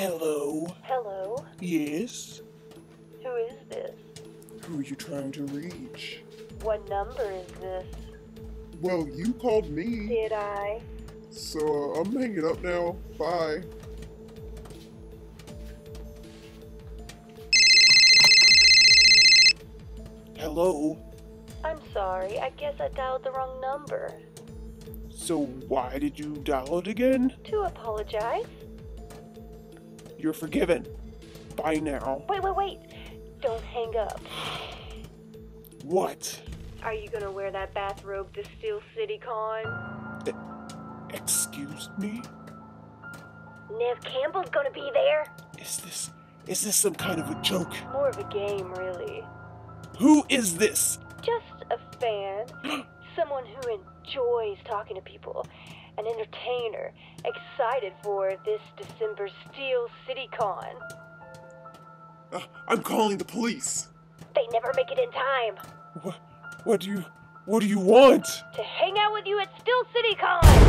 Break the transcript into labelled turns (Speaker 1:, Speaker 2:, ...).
Speaker 1: Hello?
Speaker 2: Hello?
Speaker 1: Yes?
Speaker 2: Who is this?
Speaker 1: Who are you trying to reach?
Speaker 2: What number is this?
Speaker 1: Well, you called me,
Speaker 2: Did I?
Speaker 1: so I'm hanging up now. Bye. Hello?
Speaker 2: I'm sorry, I guess I dialed the wrong number.
Speaker 1: So why did you dial it again?
Speaker 2: To apologize?
Speaker 1: You're forgiven. Bye now.
Speaker 2: Wait. Don't hang up.
Speaker 1: What?
Speaker 2: Are you gonna wear that bathrobe to Steel City Con?
Speaker 1: Excuse me?
Speaker 2: Nev Campbell's gonna be there?
Speaker 1: Is this some kind of a joke?
Speaker 2: More of a game, really.
Speaker 1: Who is this?
Speaker 2: Just a fan. Someone who enjoys talking to people. An entertainer. Excited for this December Steel City Con.
Speaker 1: I'm calling the police.
Speaker 2: They never make it in time.
Speaker 1: What do you want?
Speaker 2: To hang out with you at Steel City Con!